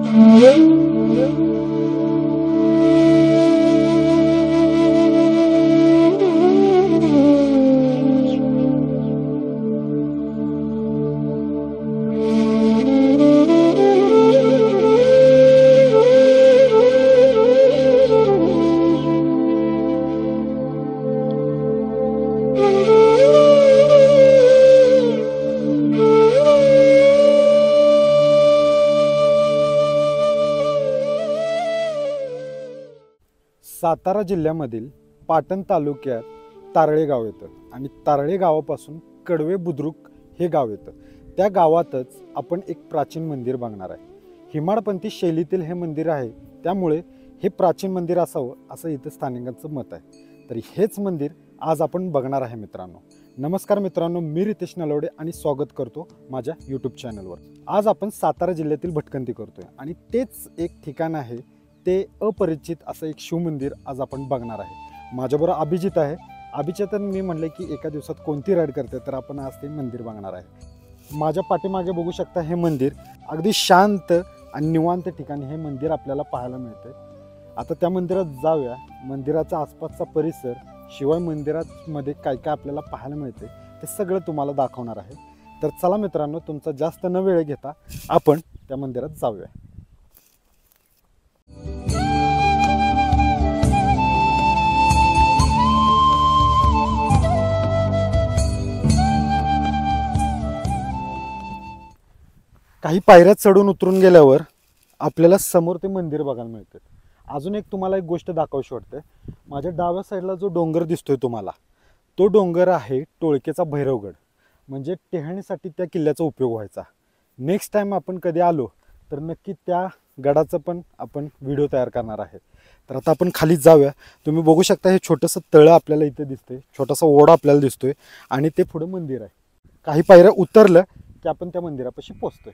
सातारा जिल्ह्यामधील पाटण तालुक्यात तारळे गाव येतं आणि तारळे गावापासून कडवे बुद्रुक हे गाव येतं. त्या गावातच आपण एक प्राचीन मंदिर बघणार आहे. हिमाळपंथी शैलीतील हे मंदिर आहे, त्यामुळे हे प्राचीन मंदिर असावं असं इथं स्थानिकांचं मत आहे. तर हेच मंदिर आज आपण बघणार आहे मित्रांनो. नमस्कार मित्रांनो, मी रितेश नलवडे आणि स्वागत करतो माझ्या यूट्यूब चॅनलवर. आज आपण सातारा जिल्ह्यातील भटकंती करतोय आणि तेच एक ठिकाण आहे, ते अपरिचित असं एक शिवमंदिर आज आपण बघणार आहे. माझ्याबरोबर अभिजित आहे. अभिजितन मी म्हणले की एका दिवसात कोणती राईड करते, तर आपण आज ते मंदिर बघणार आहे. माझ्या पाठीमागे बघू शकता हे मंदिर अगदी शांत आणि निवांत ठिकाणी हे मंदिर आपल्याला पाहायला मिळते. आता त्या मंदिरात जाऊया. मंदिराचा आसपासचा परिसर, शिवाय मंदिरामध्ये काय काय आपल्याला पाहायला मिळते ते सगळं तुम्हाला दाखवणार आहे. तर चला मित्रांनो, तुमचा जास्त न वेळ घेता आपण त्या मंदिरात जाऊया. काही पायऱ्या चढून उतरून गेल्यावर आपल्याला समोर ते मंदिर बघायला मिळते. अजून एक तुम्हाला एक गोष्ट दाखवावीशी वाटते. माझ्या डाव्या साईडला जो डोंगर दिसतोय तुम्हाला, तो डोंगर आहे टोळकेचा भैरवगड. म्हणजे टेहळणीसाठी त्या किल्ल्याचा उपयोग व्हायचा. नेक्स्ट टाइम आपण कधी आलो तर नक्की त्या गडाचं पण आपण व्हिडिओ तयार करणार आहे. तर आता आपण खाली जाऊया. तुम्ही बघू शकता हे छोटंसं तळं आपल्याला इथे दिसतंय, छोटासा ओढा आपल्याला दिसतोय आणि ते पुढे मंदिर आहे. काही पायऱ्या उतरलं की आपण त्या मंदिरापाशी पोहोचतोय.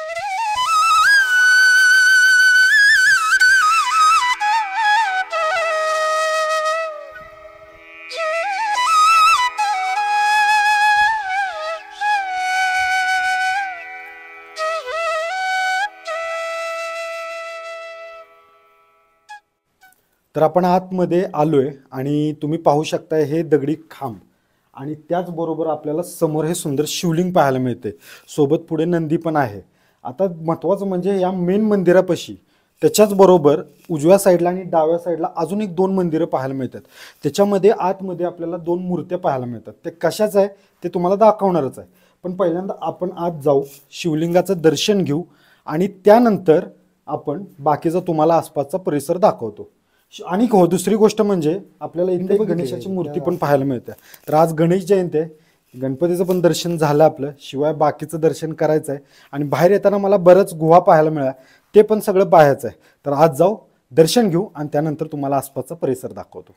तर आपण आतमध्ये आलोय आणि तुम्ही पाहू शकता हे दगडी खांब आणि त्याचबरोबर आपल्याला समोर हे सुंदर शिवलिंग पाहायला मिळते. सोबत पुढे नंदी पण आहे. आता महत्त्वाचं म्हणजे या मेन मंदिरापाशी त्याच्याच बरोबर उजव्या साईडला आणि डाव्या साईडला अजून एक दोन मंदिरं पाहायला मिळतात. त्याच्यामध्ये आतमध्ये आपल्याला दोन मूर्त्या पाहायला मिळतात. ते कशाच आहे ते तुम्हाला दाखवणारच आहे. पण पहिल्यांदा आपण आत जाऊ, शिवलिंगाचं दर्शन घेऊ आणि त्यानंतर आपण बाकीचा तुम्हाला आसपासचा परिसर दाखवतो. आणि दुसरी गोष्ट म्हणजे आपल्याला इथे गणेशाची मूर्ती पण पाहायला मिळते. तर आज गणेश जयंती आहे, गणपतीचं पण दर्शन झालं आपलं, शिवाय बाकीचं दर्शन करायचं आहे. आणि बाहेर येताना मला बरंच गुहा पाहायला मिळाला, ते पण सगळं पाहायचं आहे. तर आज जाऊ, दर्शन घेऊ आणि त्यानंतर तुम्हाला आसपासचा परिसर दाखवतो.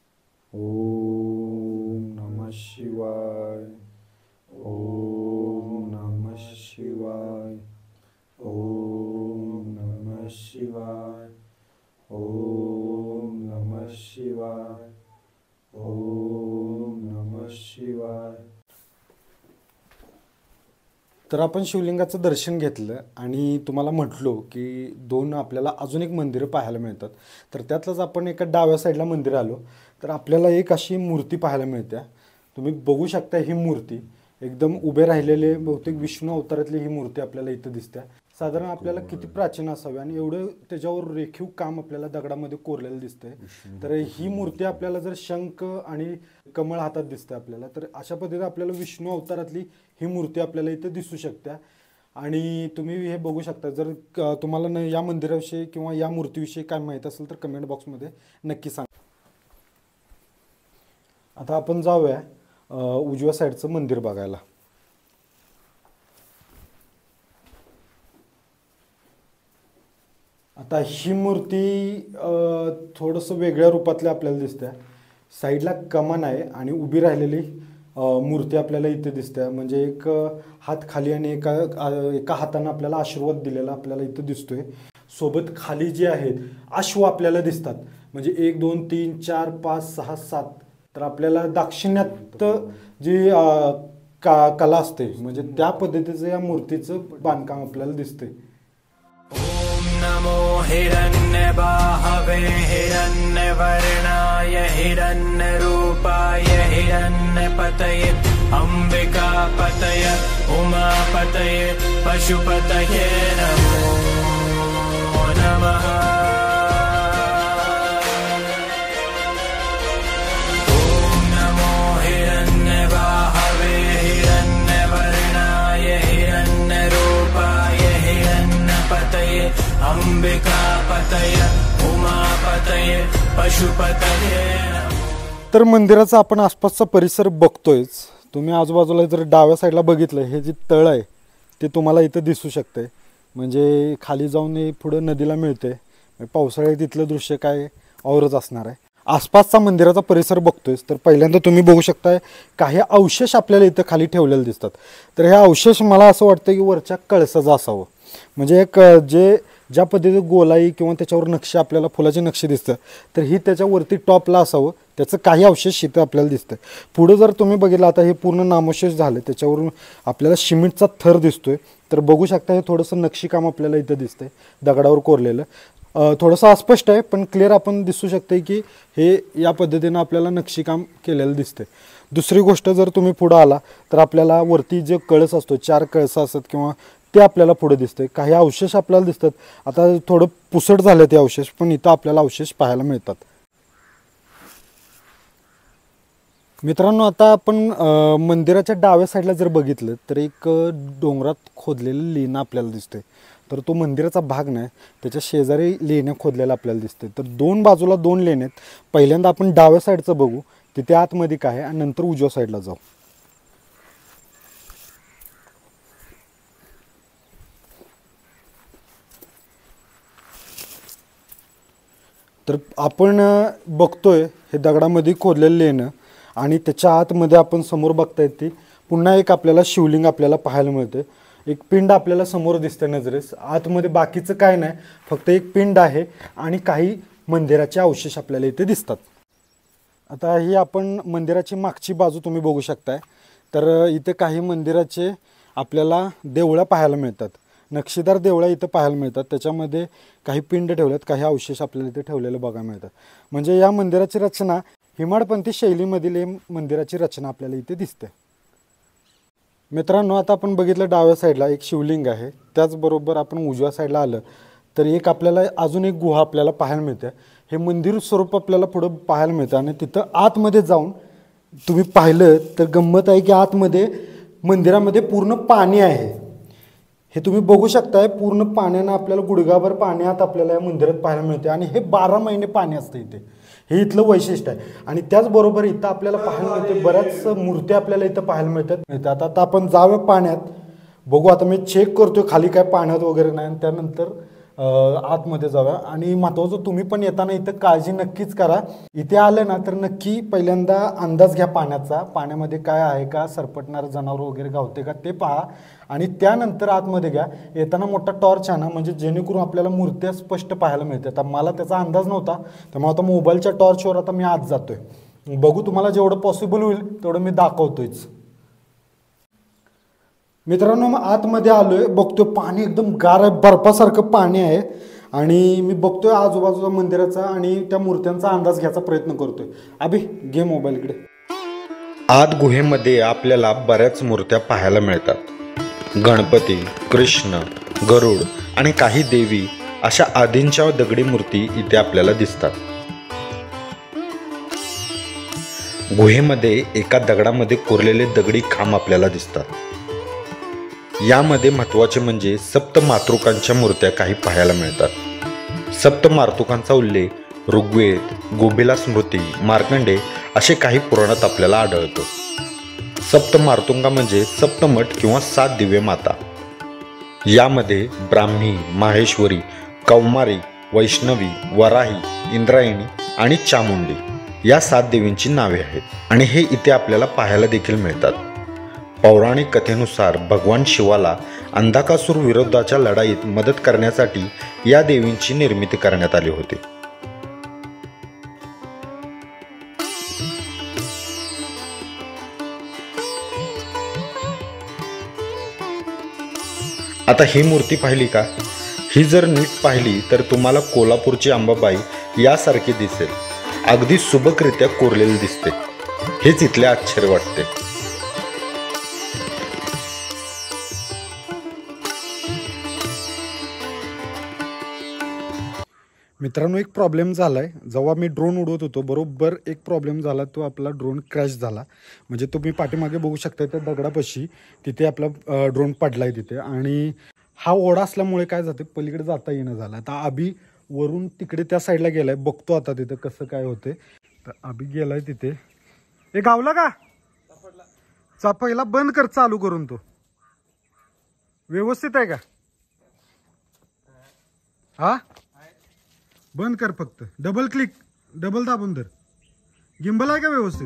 ओम नमः शिवाय, ओम नमः शिवाय, ओम नमः शिवाय, ओम नमः शिवाय, ओम नमः शिवाय. तर आपण शिवलिंगाचं दर्शन घेतलं आणि तुम्हाला म्हटलो की दोन आपल्याला अजून एक मंदिरं पाहायला मिळतात. तर त्यातलंच आपण एका डाव्या साईडला मंदिर आलो तर आपल्याला एक अशी मूर्ती पाहायला मिळते. तुम्ही बघू शकता ही मूर्ती एकदम उभे राहिलेले, बहुतेक विष्णू अवतारातली ही मूर्ती आपल्याला इथं दिसते. साधारण आपल्याला किती प्राचीन असावी आणि एवढं त्याच्यावर रेखीव काम आपल्याला दगडामध्ये कोरलेलं दिसतंय. तर ही मूर्ती आपल्याला जर शंख आणि कमळ हातात दिसते आपल्याला, तर अशा पद्धतीने आपल्याला विष्णू अवतारातली ही मूर्ती आपल्याला इथे दिसू शकते. आणि तुम्ही हे बघू शकता. जर तुम्हाला या मंदिराविषयी किंवा या मूर्तीविषयी काय माहीत असेल तर कमेंट बॉक्समध्ये नक्की सांगा. आता आपण जाऊया उजव्या साईडचं मंदिर बघायला. आता ही मूर्ती थोडंसं वेगळ्या रूपातली आपल्याला दिसते. साईडला कमान आहे आणि उभी राहिलेली मूर्ती आपल्याला इथे दिसते. म्हणजे एक हात खाली आणि एका हाताने आपल्याला आशीर्वाद दिलेला आपल्याला इथे दिसतोय. सोबत खाली जे आहेत अश्व आपल्याला दिसतात. म्हणजे 1 2 3 4 5 6 7. तर आपल्याला दाक्षिणात्य जी कला असते म्हणजे त्या पद्धतीचं या मूर्तीचं बांधकाम आपल्याला दिसते. नमो हिरण्यबाहवे हिरण्यवर्णाय हिरण्यरूपाय हिरण्यपतये अम्बिकापतये उमापतये पशुपतये नमो नमः। ॐ नमो हिरण्यबाहवे हिरण्यवर्णाय हिरण्यरूपाय हिरण्यपतये अम्बिकापतये उमापतये पशुपतये नमः। तर मंदिराचा आपण आसपासचा परिसर बघतोयच. तुम्ही आजूबाजूला जर डाव्या साईडला बघितलं, हे जे तळ आहे ते तुम्हाला इथं दिसू शकते. म्हणजे खाली जाऊन हे पुढं नदीला मिळते. पावसाळ्यात तिथलं दृश्य काय औरच असणार आहे. आसपासचा मंदिराचा परिसर बघतोयच तर पहिल्यांदा तुम्ही बघू शकताय काही अवशेष आपल्याला इथं खाली ठेवलेले दिसतात. तर हे अवशेष मला असं वाटतं की वरच्या कळसाचं असावं. म्हणजे एक ज्या पद्धतीने गोलाई किंवा त्याच्यावर नक्षी आपल्याला फुलाची नक्षी दिसतं तर ही त्याच्यावरती टॉपला असावं. त्याचं काही अवशेष इथं आपल्याला दिसतं. पुढं जर तुम्ही बघितलं, आता हे पूर्ण नामशेष झालं, त्याच्यावरून आपल्याला सिमेंटचा थर दिसतोय. तर बघू शकता हे थोडंसं नक्षीकाम आपल्याला इथं दिसतंय दगडावर कोरलेलं. थोडंसं अस्पष्ट आहे पण क्लिअर आपण दिसू शकते की हे या पद्धतीनं आपल्याला नक्षीकाम केलेलं दिसतंय. दुसरी गोष्ट, जर तुम्ही पुढं आला तर आपल्याला वरती जे कळस असतो, 4 कळस असतात किंवा ते आपल्याला पुढे दिसते. काही अवशेष आपल्याला दिसतात. आता थोडं पुसट झालं ते अवशेष, पण इथं आपल्याला अवशेष पाहायला मिळतात. मित्रांनो, आता आपण मंदिराच्या डाव्या साईडला जर बघितलं तर एक डोंगरात खोदलेलं लेणं आपल्याला दिसते. तर तो मंदिराचा भाग नाही, त्याच्या शेजारी लेण्या खोदलेला आपल्याला दिसते. तर 2 बाजूला 2 लेण्या आहेत. पहिल्यांदा आपण डाव्या साईडचं बघू, तिथे आतमध्ये काय आहे, आणि नंतर उजव्या साईडला जाऊ. तर आपण बघतोय हे दगडामध्ये खोदलेलं लेणं, आणि त्याच्या आतमध्ये आपण समोर बघतायत ती पुन्हा एक आपल्याला शिवलिंग आपल्याला पाहायला मिळते. एक पिंड आपल्याला समोर दिसते नजरेस. आतमध्ये बाकीचं काय नाही, फक्त एक पिंड आहे आणि काही मंदिराचे अवशेष आपल्याला इथे दिसतात. आता ही आपण मंदिराची मागची बाजू तुम्ही बघू शकताय. तर इथे काही मंदिराचे आपल्याला देवळं पाहायला मिळतात. नक्षीदार देवळं इथं पाहायला मिळतात. त्याच्यामध्ये काही पिंड ठेवलेत, काही अवशेष आपल्याला इथे ठेवलेले बघायला मिळतात. म्हणजे या मंदिराची रचना हिमाडपंथी शैलीमधील हे मंदिराची रचना आपल्याला इथे दिसते. मित्रांनो, आता आपण बघितलं डाव्या साईडला एक शिवलिंग आहे. त्याचबरोबर आपण उजव्या साईडला आलं तर एक आपल्याला अजून एक गुहा आपल्याला पाहायला मिळते. हे मंदिर स्वरूप आपल्याला पुढं पाहायला मिळतं. आणि तिथं आतमध्ये जाऊन तुम्ही पाहिलं तर गंमत आहे की आतमध्ये मंदिरामध्ये पूर्ण पाणी आहे. हे तुम्ही बघू शकताय, पूर्ण पाण्यानं आपल्याला गुडघाभर पाणी आत आपल्याला या मंदिरात पाहायला मिळते. आणि हे 12 महिने पाणी असतं इथे. हे इथलं वैशिष्ट्य आहे. आणि त्याचबरोबर इथं आपल्याला पाहायला मिळते बऱ्याच मूर्त्या आपल्याला इथं पाहायला मिळतात. आता आपण जाऊया पाण्यात, बघू. आता मी चेक करतोय खाली काय पाण्यात वगैरे नाही, आणि त्यानंतर आतमध्ये जाऊया. आणि महत्त्वाचं, तुम्ही पण येताना इथं काळजी नक्कीच करा. इथे आलं ना तर नक्की पहिल्यांदा अंदाज घ्या पाण्याचा. पाण्यामध्ये काय आहे का, सरपटणारं जनावर वगैरे गावते का ते पहा. आणि त्यानंतर आतमध्ये घ्या. येताना मोठा टॉर्च आणा, म्हणजे जेणेकरून आपल्याला मूर्त्या स्पष्ट पाहायला मिळते. आता मला त्याचा अंदाज नव्हता, त्यामुळे आता मोबाईलच्या टॉर्चवर आता मी आत जातोय. बघू, तुम्हाला जेवढं पॉसिबल होईल तेवढं मी दाखवतोयच. मित्रांनो, मग आतमध्ये आलोय, बघतोय पाणी एकदम गार आहे, बर्फासारखं पाणी आहे. आणि मी बघतोय आजूबाजूला मंदिराचा आणि त्या मूर्त्यांचा अंदाज घ्यायचा प्रयत्न करतोय. अभि, घे मोबाईल इकडे. आत गुहेमध्ये आपल्याला बऱ्याच मूर्त्या पाहायला मिळतात. गणपती, कृष्ण, गरुड आणि काही देवी अशा आदींच्या दगडी मूर्ती इथे आपल्याला दिसतात. गुहेमध्ये एका दगडामध्ये कोरलेले दगडी खांब आपल्याला दिसतात. यामध्ये महत्त्वाचे म्हणजे सप्त मातृकांच्या मूर्त्या काही पाहायला मिळतात. सप्त मातृकांचा उल्लेख ऋग्वेद, गोबिला स्मृती, मार्कंडे असे काही पुराणात आपल्याला आढळतो. सप्त मातृका म्हणजे सप्तमठ किंवा 7 दिव्य माता. यामध्ये ब्राह्मी, माहेश्वरी, कौमारी, वैष्णवी, वराही, इंद्रायणी आणि चामुंडी या 7 देवींची नावे आहेत. आणि हे इथे आपल्याला पाहायला देखील मिळतात. पौराणिक कथेनुसार भगवान शिवाला अंधकासूर विरोधाच्या लढाईत मदत करण्यासाठी या देवींची निर्मिती करण्यात आली होती. आता ही मूर्ती पाहिली का? ही जर नीट पाहिली तर तुम्हाला कोल्हापूरची अंबाबाई यासारखी दिसेल. अगदी सुबकरित्या कोरलेली दिसते. हेच इथले आश्चर्य वाटते. मित्रांनो, एक प्रॉब्लेम झाला आहे. जेव्हा मी ड्रोन उडवत होतो बरोबर एक प्रॉब्लेम झाला. तो आपला ड्रोन क्रॅश झाला. म्हणजे तुम्ही पाठीमागे बघू शकता त्या दगडापाशी तिथे आपला ड्रोन पडलाय तिथे. आणि हा ओढा असल्यामुळे काय जाते पलीकडे जाता येणं झालं. आता अभि वरून तिकडे त्या साईडला गेलाय. बघतो आता तिथं कसं काय होते. तर अभि गेलाय तिथे. हे गावला का पहिला बंद कर चालू करून. तो व्यवस्थित आहे का? हा बंद कर. फक्त डबल क्लिक डबल दाबून धर. गिंबल आहे का व्यवस्थित?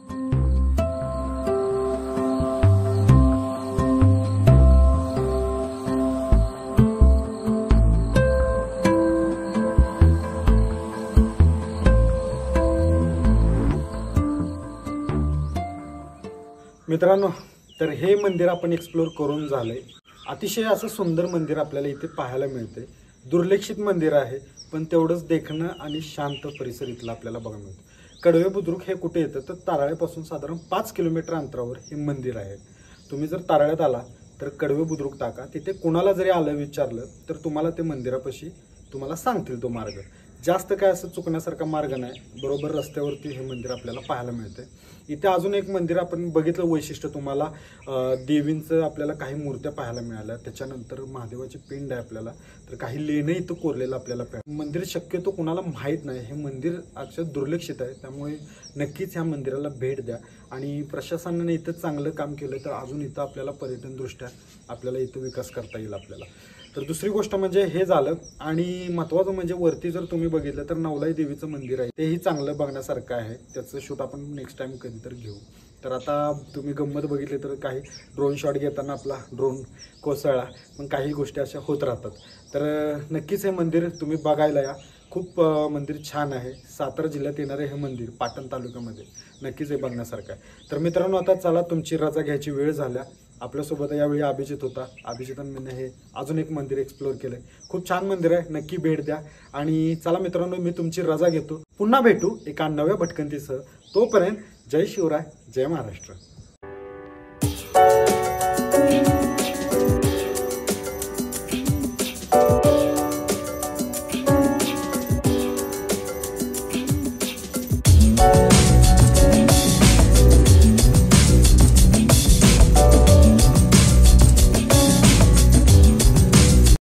मित्रांनो, तर हे मंदिर आपण एक्सप्लोर करून झालंय. अतिशय असं सुंदर मंदिर आपल्याला इथे पाहायला मिळते. दुर्लक्षित मंदिर आहे पण तेवढंच देखणं आणि शांत परिसर इथला आपल्याला बघायला मिळतो. कडवे बुद्रुक हे कुठे येतं तर ताराळ्यापासून साधारण 5 किलोमीटर अंतरावर हे मंदिर आहे. तुम्ही जर ताराळ्यात आला तर कडवे बुद्रुक टाका. तिथे कुणाला जरी आलं विचारलं तर तुम्हाला ते मंदिरापाशी तुम्हाला सांगतील तो मार्ग. जास्त काय असं चुकण्यासारखा मार्ग नाही. बरोबर रस्त्यावरती हे मंदिर आपल्याला पाहायला मिळते. इथे अजून एक मंदिर आपण बघितलं वैशिष्ट्य तुम्हाला देवींचं आपल्याला काही मूर्त्या पाहायला मिळाल्या. त्याच्यानंतर महादेवाची पिंड आहे आपल्याला. तर काही लेणं इथं कोरलेलं आपल्याला मंदिर शक्यतो कुणाला माहीत नाही. हे मंदिर अक्षर दुर्लक्षित आहे. त्यामुळे नक्कीच ह्या मंदिराला भेट द्या. आणि प्रशासनाने इथं चांगलं काम केलं तर अजून इथं आपल्याला पर्यटनदृष्ट्या आपल्याला इथं विकास करता येईल आपल्याला. तर दुसरी गोष्ट म्हणजे हे झालं. आणि महत्त्वाचं म्हणजे वरती जर तुम्ही बघितलं तर नवलाई देवीचं मंदिर आहे. तेही चांगलं बघण्यासारखं आहे. त्याचं शूट आपण नेक्स्ट टाइम कधी तर घेऊ. तर आता तुम्ही गंमत बघितली तर काही ड्रोन शॉट घेताना आपला ड्रोन कोसळला. पण काही गोष्टी अशा होत राहतात. तर नक्कीच हे मंदिर तुम्ही बघायला या. खूप मंदिर छान आहे. सातारा जिल्ह्यात येणारे हे मंदिर पाटण तालुक्यामध्ये नक्कीच हे बघण्यासारखं आहे. तर मित्रांनो, आता चला तुमची रजा घ्यायची वेळ झाल्या. आपल्यासोबत यावेळी अभिजित होता. अभिजितांनी हे अजून एक मंदिर एक्सप्लोर केलंय. खूप छान मंदिर आहे. नक्की भेट द्या. आणि चला मित्रांनो, मी तुमची रजा घेतो. पुन्हा भेटू एका नव्या भटकंतीसह. तोपर्यंत जय शिवराय, जय महाराष्ट्र.